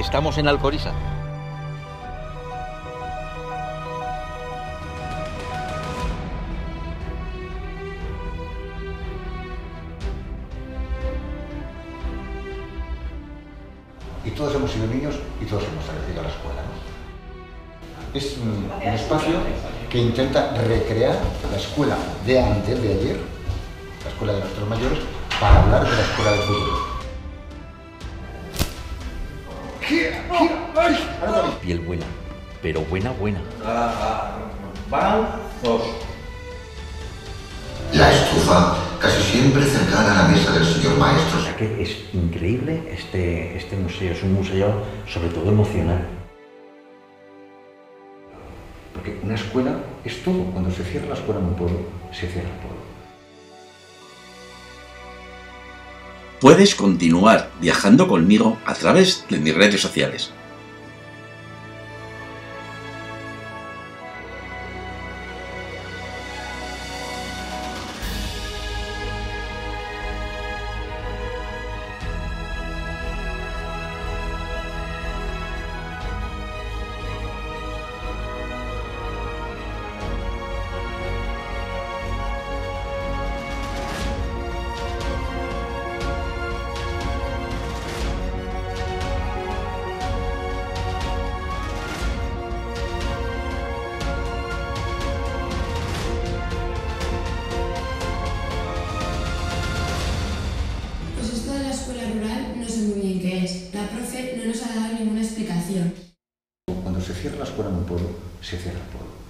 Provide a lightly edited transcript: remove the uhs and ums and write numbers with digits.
Estamos en Alcoriza. Y todos hemos sido niños y todos hemos accedido a la escuela, ¿no? Es un espacio que intenta recrear la escuela de antes, de ayer, la escuela de nuestros mayores, para hablar de la escuela del futuro. Piel buena, pero buena. Vamos. La estufa casi siempre cercana a la mesa del señor maestro. O sea que es increíble este museo, es un museo sobre todo emocional. Porque una escuela es todo. Cuando se cierra la escuela en un pueblo, se cierra todo. Puedes continuar viajando conmigo a través de mis redes sociales. Pues esto de la escuela rural no sé muy bien qué es. La profe no nos ha dado ninguna explicación. Cuando se cierra la escuela en un pueblo, se cierra todo.